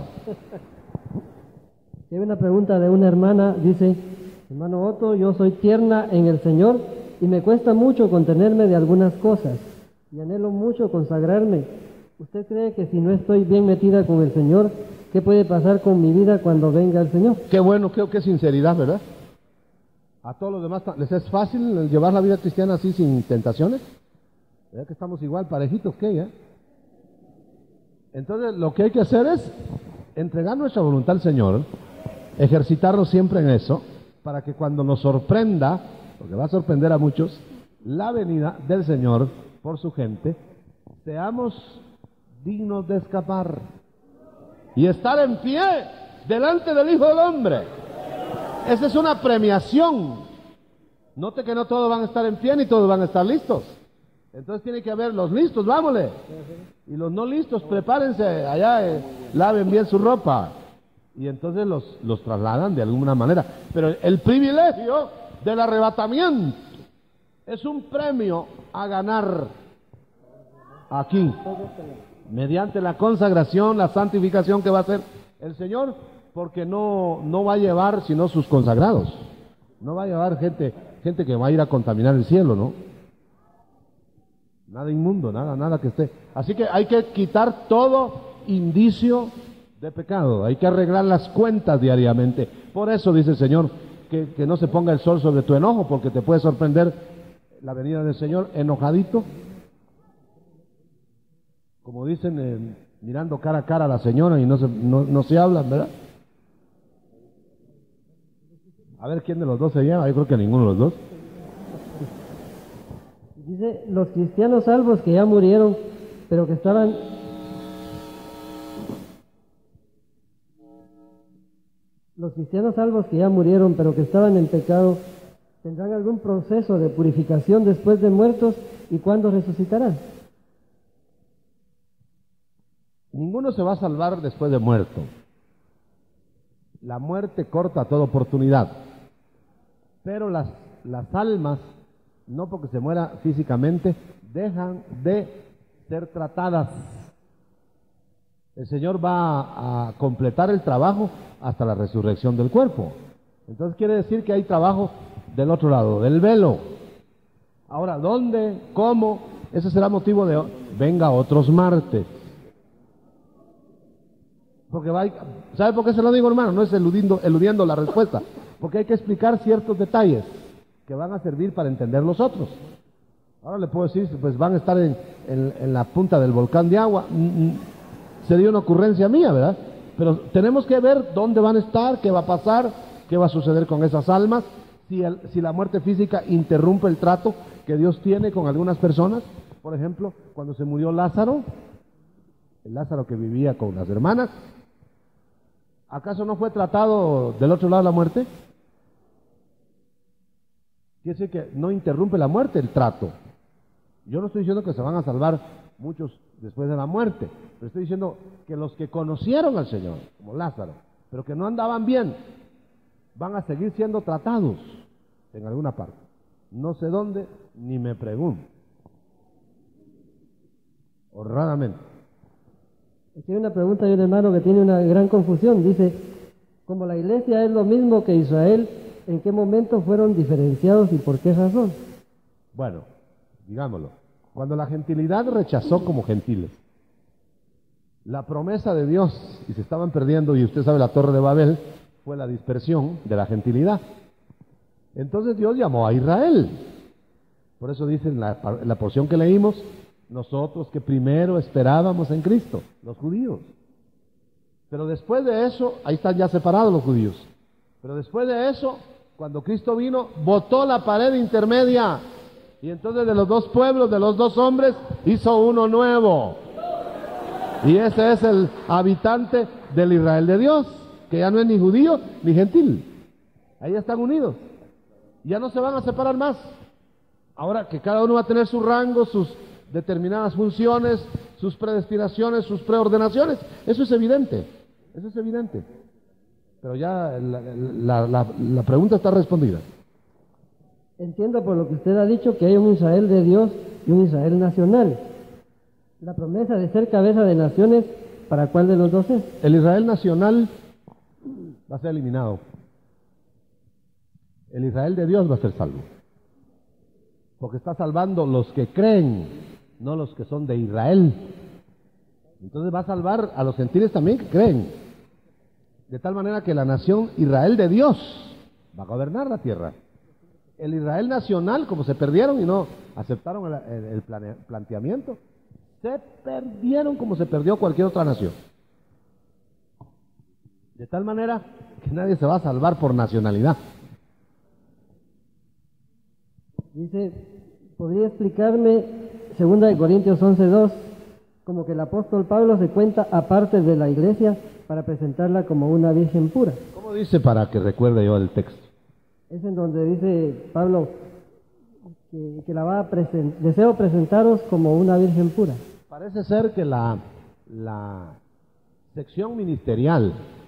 Hay una pregunta de una hermana, dice: hermano Otto, yo soy tierna en el Señor y me cuesta mucho contenerme de algunas cosas y anhelo mucho consagrarme. ¿Usted cree que si no estoy bien metida con el Señor, qué puede pasar con mi vida cuando venga el Señor? Qué bueno, qué, qué sinceridad, ¿verdad? A todos los demás les es fácil llevar la vida cristiana así sin tentaciones. ¿Verdad que estamos igual parejitos que ella? Entonces lo que hay que hacer es entregar nuestra voluntad al Señor, ejercitarnos siempre en eso, para que cuando nos sorprenda, porque va a sorprender a muchos, la venida del Señor por su gente, seamos dignos de escapar y estar en pie delante del Hijo del Hombre. Esa es una premiación. Note que no todos van a estar en pie ni todos van a estar listos. Entonces tiene que haber los listos, vámonos. Y los no listos, prepárense, allá eh, laven bien su ropa. Y entonces los, los trasladan de alguna manera. Pero el privilegio del arrebatamiento es un premio a ganar aquí, mediante la consagración, la santificación que va a hacer el Señor, porque no, no va a llevar sino sus consagrados. No va a llevar gente, gente que va a ir a contaminar el cielo, ¿no? Nada inmundo, nada, nada que esté. Así que hay que quitar todo indicio de pecado, hay que arreglar las cuentas diariamente. Por eso dice el Señor que, que no se ponga el sol sobre tu enojo, porque te puede sorprender la venida del Señor enojadito, como dicen, eh, mirando cara a cara a la señora y no se, no, no se hablan, ¿verdad? A ver quién de los dos se lleva, yo creo que ninguno de los dos. Dice, los cristianos salvos que ya murieron, pero que estaban... Los cristianos salvos que ya murieron, pero que estaban en pecado, ¿tendrán algún proceso de purificación después de muertos y cuándo resucitarán? Ninguno se va a salvar después de muerto. La muerte corta toda oportunidad. Pero las, las almas, no porque se muera físicamente, dejan de ser tratadas. El Señor va a completar el trabajo hasta la resurrección del cuerpo. Entonces quiere decir que hay trabajo del otro lado, del velo. Ahora, ¿dónde? ¿Cómo? Ese será motivo de venga otros martes. Porque va, ¿sabe por qué se lo digo, hermano? No es eludiendo, eludiendo la respuesta, porque hay que explicar ciertos detalles que van a servir para entender los otros. Ahora le puedo decir, pues van a estar en, en, en la punta del volcán de agua. Sería una ocurrencia mía, ¿verdad? Pero tenemos que ver dónde van a estar, qué va a pasar, qué va a suceder con esas almas, si, el, si la muerte física interrumpe el trato que Dios tiene con algunas personas. Por ejemplo, cuando se murió Lázaro, el Lázaro que vivía con las hermanas, ¿acaso no fue tratado del otro lado de la muerte? Quiere decir que no interrumpe la muerte el trato. Yo no estoy diciendo que se van a salvar muchos después de la muerte, pero estoy diciendo que los que conocieron al Señor, como Lázaro, pero que no andaban bien, van a seguir siendo tratados en alguna parte. No sé dónde, ni me pregunto. Honradamente. Aquí hay una pregunta de un hermano que tiene una gran confusión. Dice, como la iglesia es lo mismo que Israel, ¿en qué momento fueron diferenciados y por qué razón? Bueno, digámoslo. Cuando la gentilidad rechazó como gentiles la promesa de Dios y se estaban perdiendo, y usted sabe, la Torre de Babel fue la dispersión de la gentilidad. Entonces Dios llamó a Israel. Por eso dice en la, en la porción que leímos, nosotros que primero esperábamos en Cristo, los judíos. Pero después de eso, ahí están ya separados los judíos. Pero después de eso, cuando Cristo vino, botó la pared intermedia. Y entonces de los dos pueblos, de los dos hombres, hizo uno nuevo. Y ese es el habitante del Israel de Dios, que ya no es ni judío ni gentil. Ahí están unidos. Ya no se van a separar más. Ahora que cada uno va a tener su rango, sus determinadas funciones, sus predestinaciones, sus preordenaciones. Eso es evidente. Eso es evidente. Pero ya la, la, la, la pregunta está respondida. Entiendo por lo que usted ha dicho que hay un Israel de Dios y un Israel nacional. La promesa de ser cabeza de naciones, ¿para cuál de los dos es? El Israel nacional va a ser eliminado. El Israel de Dios va a ser salvo. Porque está salvando los que creen, no los que son de Israel. Entonces va a salvar a los gentiles también que creen. De tal manera que la nación Israel de Dios va a gobernar la tierra. El Israel nacional, como se perdieron y no aceptaron el, el, el plane, planteamiento, se perdieron como se perdió cualquier otra nación. De tal manera que nadie se va a salvar por nacionalidad. Dice, ¿podría explicarme segunda de Corintios once dos, como que el apóstol Pablo se cuenta aparte de la iglesia para presentarla como una virgen pura? ¿Cómo dice para que recuerde yo el texto? Es en donde dice Pablo que, que la va a presentar, deseo presentaros como una virgen pura. Parece ser que la, la sección ministerial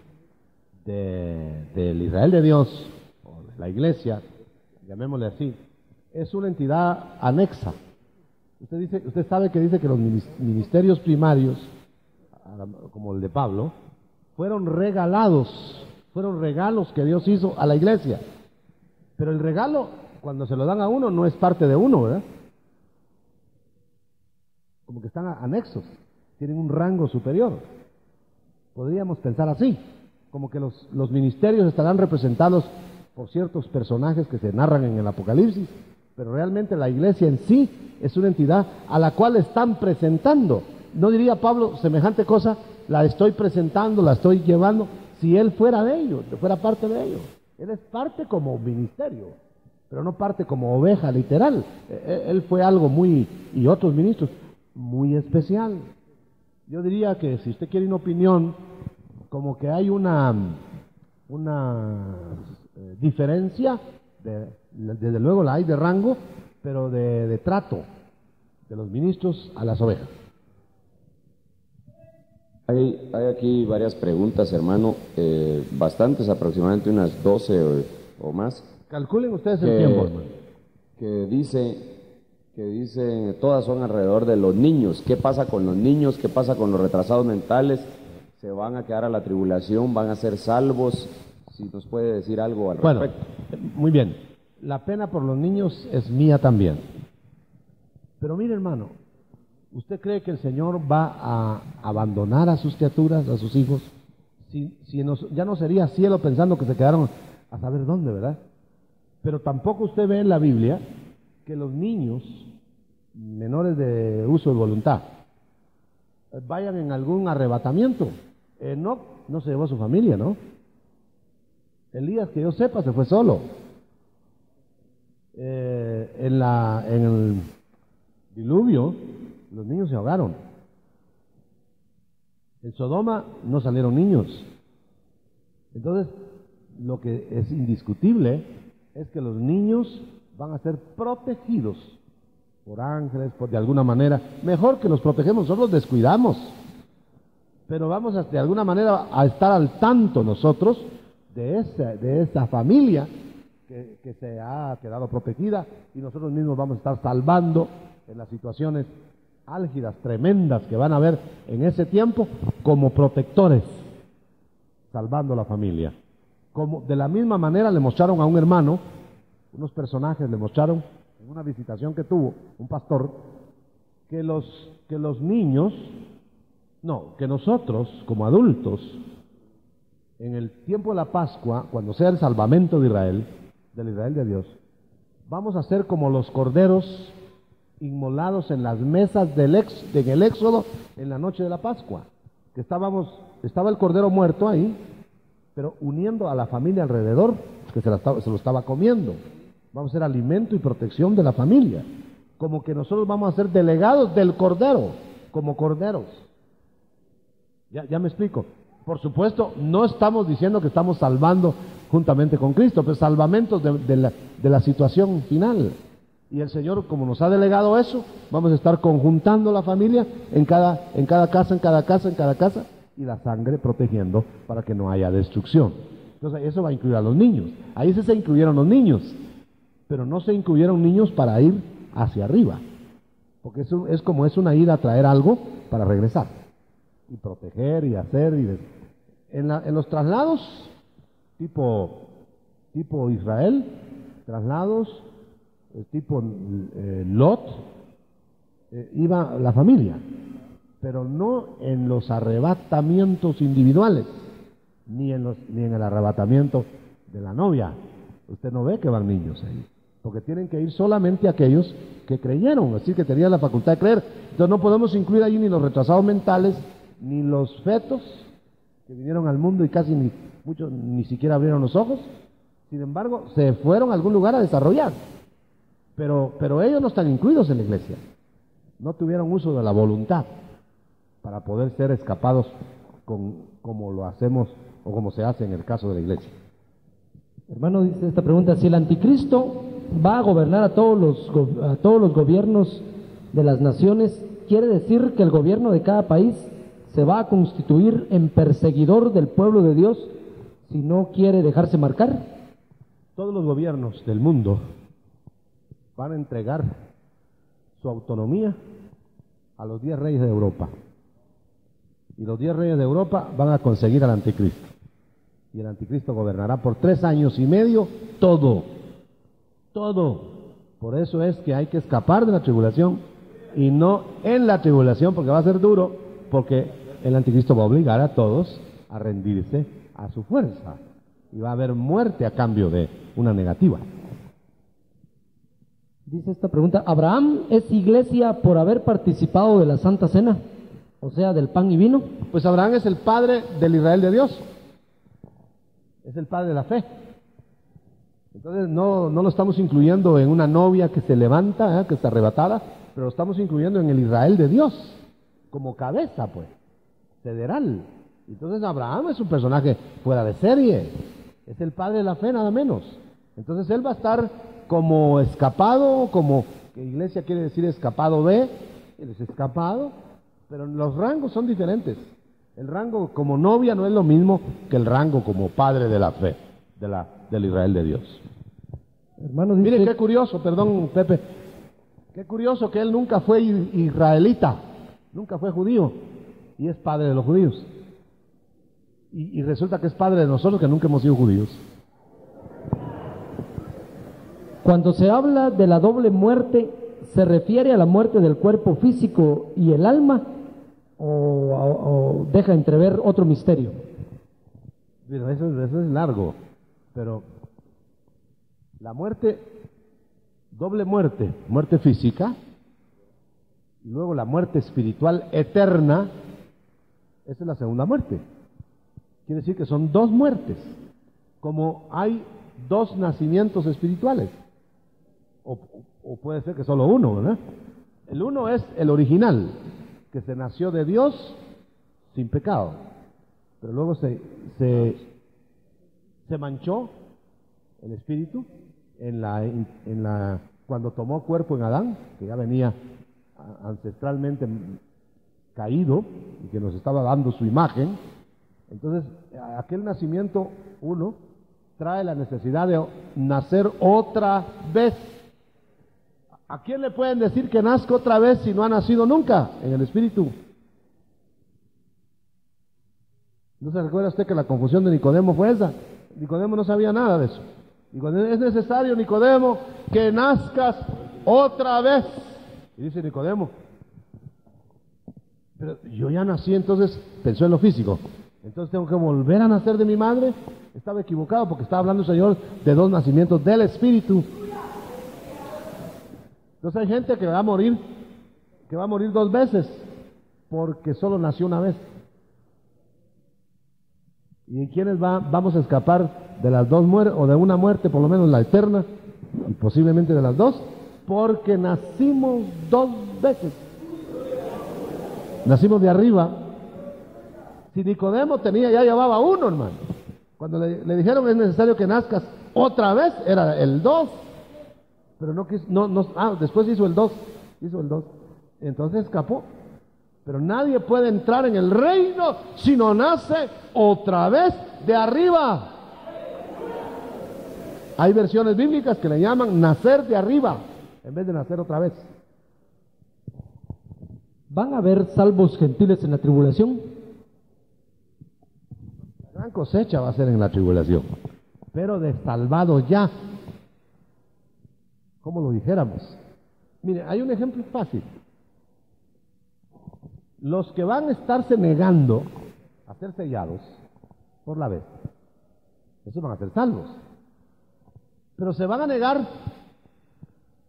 de, del Israel de Dios, o de la iglesia, llamémosle así, es una entidad anexa. Usted dice, usted sabe que dice que los ministerios primarios, como el de Pablo, fueron regalados, fueron regalos que Dios hizo a la iglesia. Pero el regalo, cuando se lo dan a uno, no es parte de uno, ¿verdad? Como que están anexos, tienen un rango superior. Podríamos pensar así, como que los, los ministerios estarán representados por ciertos personajes que se narran en el Apocalipsis, pero realmente la iglesia en sí es una entidad a la cual están presentando. No diría Pablo, semejante cosa la estoy presentando, la estoy llevando, si él fuera de ellos, fuera parte de ellos. Él es parte como ministerio, pero no parte como oveja literal. Él fue algo muy, y otros ministros, muy especial. Yo diría que si usted quiere una opinión, como que hay una, una eh, diferencia, de, desde luego la hay de rango, pero de, de trato de los ministros a las ovejas. Hay, hay aquí varias preguntas, hermano, eh, bastantes, aproximadamente unas doce o, o más. Calculen ustedes que, el tiempo, hermano. Que dice, que dice, todas son alrededor de los niños. ¿Qué pasa con los niños? ¿Qué pasa con los retrasados mentales? ¿Se van a quedar a la tribulación? ¿Van a ser salvos? Si nos puede decir algo al bueno, respecto. Muy bien. La pena por los niños es mía también. Pero mire, hermano, ¿usted cree que el Señor va a abandonar a sus criaturas, a sus hijos? Si, si nos, ya no sería cielo pensando que se quedaron a saber dónde, ¿verdad? Pero tampoco usted ve en la Biblia que los niños menores de uso de voluntad vayan en algún arrebatamiento. Enoc no se llevó a su familia, ¿no? Elías, que yo sepa, se fue solo. Eh, en, la, en el diluvio, los niños se ahogaron. En Sodoma no salieron niños. Entonces, lo que es indiscutible es que los niños van a ser protegidos por ángeles, por, de alguna manera. Mejor que los protegemos, nosotros los descuidamos. Pero vamos a, de alguna manera a estar al tanto nosotros de esa, de esa familia que, que se ha quedado protegida, y nosotros mismos vamos a estar salvando en las situaciones álgidas, tremendas que van a haber en ese tiempo, como protectores, salvando la familia. Como de la misma manera le mostraron a un hermano, unos personajes le mostraron en una visitación que tuvo un pastor, que los, que los niños, no, que nosotros como adultos, en el tiempo de la Pascua, cuando sea el salvamento de Israel, del Israel de Dios, vamos a ser como los corderos inmolados en las mesas del ex, en el Éxodo en la noche de la Pascua, que estábamos, estaba el cordero muerto ahí, pero uniendo a la familia alrededor, que se, la estaba, se lo estaba comiendo. Vamos a ser alimento y protección de la familia, como que nosotros vamos a ser delegados del cordero, como corderos. Ya, ya me explico. Por supuesto, no estamos diciendo que estamos salvando juntamente con Cristo, pero salvamentos de, de, la, de la situación final. Y el Señor, como nos ha delegado eso, vamos a estar conjuntando la familia en cada, en cada casa, en cada casa, en cada casa, y la sangre protegiendo para que no haya destrucción. Entonces, eso va a incluir a los niños. Ahí sí se incluyeron los niños, pero no se incluyeron niños para ir hacia arriba, porque eso es como es una ida a traer algo para regresar, y proteger, y hacer, y de... en, la, en los traslados, tipo, tipo Israel, traslados, tipo eh, Lot, eh, iba la familia, pero no en los arrebatamientos individuales, ni en, los, ni en el arrebatamiento de la novia. Usted no ve que van niños ahí. porque tienen que ir solamente aquellos que creyeron, así que tenían la facultad de creer. Entonces no podemos incluir ahí ni los retrasados mentales, ni los fetos que vinieron al mundo y casi ni muchos ni siquiera abrieron los ojos. Sin embargo, se fueron a algún lugar a desarrollar, pero, pero ellos no están incluidos en la iglesia. No tuvieron uso de la voluntad para poder ser escapados con, como lo hacemos o como se hace en el caso de la iglesia. Hermano, dice esta pregunta: si el anticristo va a gobernar a todos los a todos los gobiernos de las naciones, ¿quiere decir que el gobierno de cada país se va a constituir en perseguidor del pueblo de Dios si no quiere dejarse marcar? Todos los gobiernos del mundo van a entregar su autonomía a los diez reyes de Europa. Y los diez reyes de Europa van a conseguir al anticristo. Y el anticristo gobernará por tres años y medio todo. Todo. Por eso es que hay que escapar de la tribulación y no en la tribulación, porque va a ser duro, porque el anticristo va a obligar a todos a rendirse a su fuerza. Y va a haber muerte a cambio de una negativa. Dice esta pregunta: ¿Abraham es iglesia por haber participado de la Santa Cena? O sea, del pan y vino. Pues Abraham es el padre del Israel de Dios. Es el padre de la fe. Entonces no, no lo estamos incluyendo en una novia que se levanta, ¿eh? que está arrebatada, pero lo estamos incluyendo en el Israel de Dios, como cabeza, pues, federal. Entonces Abraham es un personaje fuera de serie, es el padre de la fe, nada menos. Entonces él va a estar como escapado, como que iglesia quiere decir escapado de, él es escapado, pero los rangos son diferentes. El rango como novia no es lo mismo que el rango como padre de la fe, de la, del Israel de Dios. Hermano, dice... Mire qué curioso, perdón Pepe, qué curioso que él nunca fue israelita, nunca fue judío, y es padre de los judíos. Y, y resulta que es padre de nosotros que nunca hemos sido judíos. Cuando se habla de la doble muerte, ¿se refiere a la muerte del cuerpo físico y el alma? ¿O, o, o deja entrever otro misterio? Pero eso, eso es largo, pero la muerte, doble muerte, muerte física, y luego la muerte espiritual eterna, esa es la segunda muerte. Quiere decir que son dos muertes, como hay dos nacimientos espirituales, o, o puede ser que solo uno, ¿verdad? El uno es el original, que se nació de Dios sin pecado, pero luego se, se, se manchó el espíritu en la, en la, cuando tomó cuerpo en Adán, que ya venía ancestralmente caído y que nos estaba dando su imagen. Entonces aquel nacimiento uno trae la necesidad de nacer otra vez. ¿A quién le pueden decir que nazca otra vez si no ha nacido nunca en el espíritu? ¿No se recuerda usted que la confusión de Nicodemo fue esa? Nicodemo no sabía nada de eso. Nicodemo, es necesario, Nicodemo, que nazcas otra vez. Y dice Nicodemo, pero yo ya nací, entonces pensó en lo físico. Entonces tengo que volver a nacer de mi madre. Estaba equivocado porque estaba hablando el Señor de dos nacimientos del espíritu. Entonces hay gente que va a morir, que va a morir dos veces, porque solo nació una vez. ¿Y quiénes va, vamos a escapar de las dos muertes, o de una muerte, por lo menos la eterna, y posiblemente de las dos? Porque nacimos dos veces. Nacimos de arriba. Si Nicodemo tenía, ya llevaba uno, hermano. Cuando le, le dijeron es necesario que nazcas otra vez, era el dos. Pero no quiso, no, no, ah, después hizo el dos, hizo el dos. Entonces escapó. Pero nadie puede entrar en el reino si no nace otra vez de arriba. Hay versiones bíblicas que le llaman nacer de arriba, en vez de nacer otra vez. ¿Van a haber salvos gentiles en la tribulación? La gran cosecha va a ser en la tribulación, pero de salvados ya. Como lo dijéramos. Mire, hay un ejemplo fácil. Los que van a estarse negando a ser sellados por la bestia, esos van a ser salvos. Pero se van a negar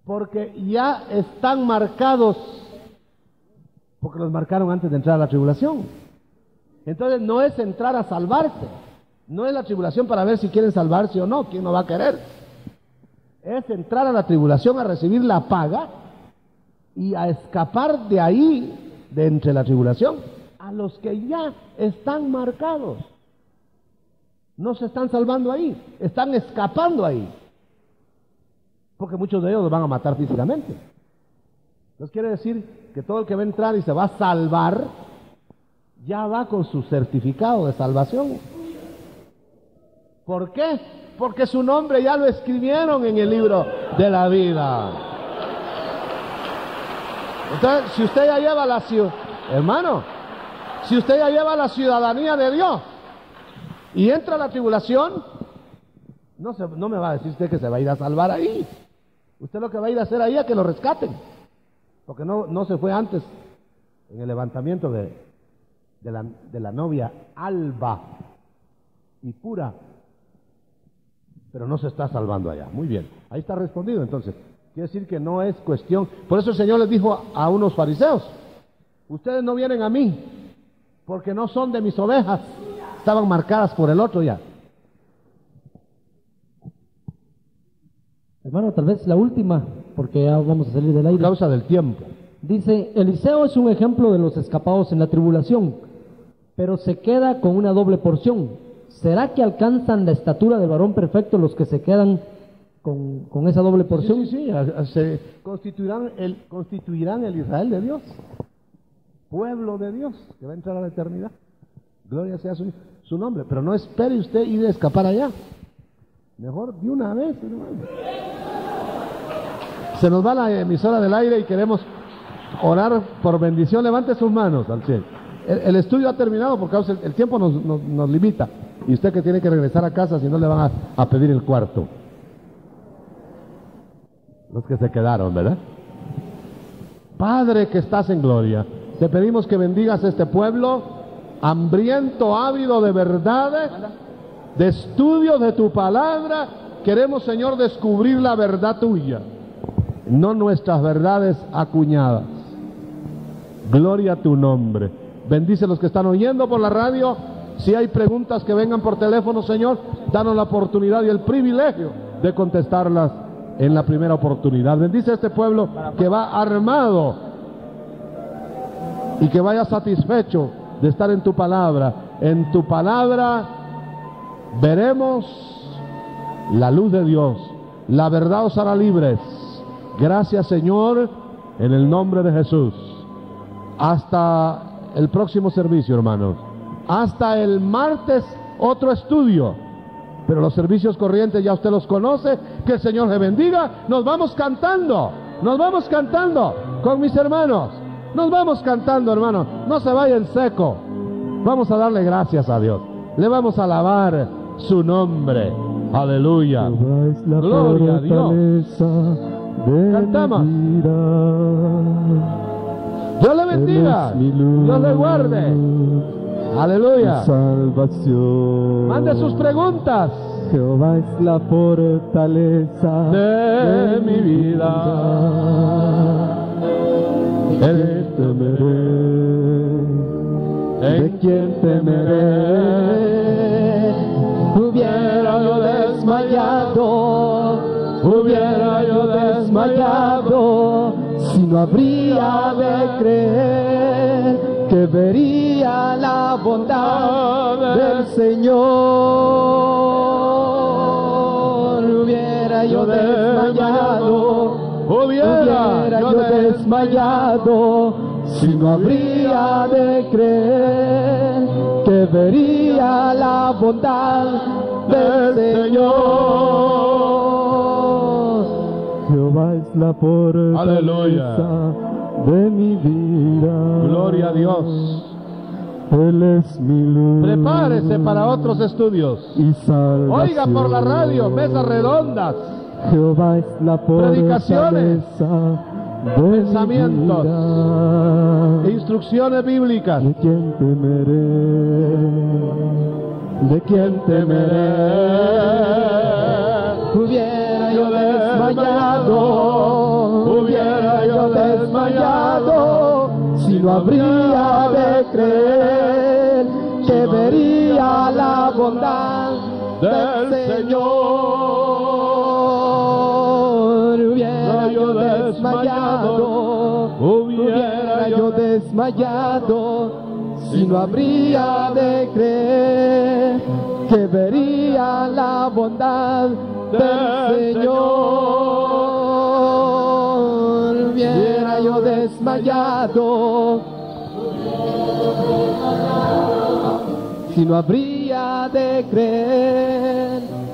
porque ya están marcados, porque los marcaron antes de entrar a la tribulación. Entonces no es entrar a salvarse, no es la tribulación para ver si quieren salvarse o no, quién no va a querer. Es entrar a la tribulación a recibir la paga y a escapar de ahí, de entre la tribulación, a los que ya están marcados. No se están salvando ahí, están escapando ahí. Porque muchos de ellos los van a matar físicamente. Entonces quiere decir que todo el que va a entrar y se va a salvar, ya va con su certificado de salvación. ¿Por qué? Porque su nombre ya lo escribieron en el libro de la vida. Entonces, si usted ya lleva la ciudad, hermano, si usted ya lleva la ciudadanía de Dios y entra a la tribulación, no, se, no me va a decir usted que se va a ir a salvar ahí. Usted lo que va a ir a hacer ahí es que lo rescaten, porque no, no se fue antes en el levantamiento de, de, la, de la novia alba y pura, pero no se está salvando allá. Muy bien, ahí está respondido. Entonces quiere decir que no es cuestión. Por eso el Señor les dijo a, a unos fariseos: ustedes no vienen a mí porque no son de mis ovejas, estaban marcadas por el otro ya. Hermano, tal vez la última, porque ya vamos a salir del aire. A causa del tiempo. Dice, Eliseo es un ejemplo de los escapados en la tribulación, pero se queda con una doble porción. ¿Será que alcanzan la estatura del varón perfecto los que se quedan con, con esa doble porción? Sí, sí, sí, a- a- se constituirán el, constituirán el Israel de Dios, pueblo de Dios, que va a entrar a la eternidad. Gloria sea su, su nombre, pero no espere usted ir a escapar allá. Mejor de una vez, hermano. Se nos va la emisora del aire y queremos orar por bendición. Levante sus manos al cielo. El, el estudio ha terminado porque el, el tiempo nos, nos, nos limita. Y usted que tiene que regresar a casa, si no le van a, a pedir el cuarto. Los que se quedaron, ¿verdad? Padre que estás en gloria, te pedimos que bendigas este pueblo hambriento, ávido de verdades, de estudio de tu palabra. Queremos, Señor, descubrir la verdad tuya, no nuestras verdades acuñadas. Gloria a tu nombre. Bendice a los que están oyendo por la radio. Si hay preguntas que vengan por teléfono, Señor, danos la oportunidad y el privilegio de contestarlas en la primera oportunidad. Bendice a este pueblo que va armado y que vaya satisfecho de estar en tu palabra. En tu palabra veremos la luz de Dios. La verdad os hará libres. Gracias, Señor, en el nombre de Jesús. Hasta el próximo servicio, hermanos. Hasta el martes, otro estudio. Pero los servicios corrientes ya usted los conoce. Que el Señor le bendiga. Nos vamos cantando. Nos vamos cantando con mis hermanos. Nos vamos cantando, hermanos. No se vaya en seco. Vamos a darle gracias a Dios. Le vamos a alabar su nombre. Aleluya. Gloria a Dios. Cantamos. Dios le bendiga. Dios le guarde. Aleluya. Salvación. Mande sus preguntas. Jehová es la fortaleza De mi vida. ¿De quién temeré? ¿De quién temeré? Hubiera yo desmayado, hubiera yo desmayado, si no habría de creer que vería la bondad del Señor. Hubiera yo desmayado, hubiera yo desmayado, si no habría de creer que vería la bondad del Señor. Jehová es la fortaleza Aleluya. de mi vida. Gloria a Dios. Él es mi luz. Prepárese para otros estudios. Y salvación. Oiga por la radio, mesas redondas, Jehová es la Predicaciones, fortaleza de pensamientos, mi vida. instrucciones bíblicas. ¿De quién temeré? ¿De quién temeré? Hubiera yo desmayado, no habría de creer que vería la bondad del Señor. Hubiera yo desmayado, hubiera yo desmayado, si no habría de creer que vería la bondad del Señor. Hubiera yo desmayado, si no habría de creer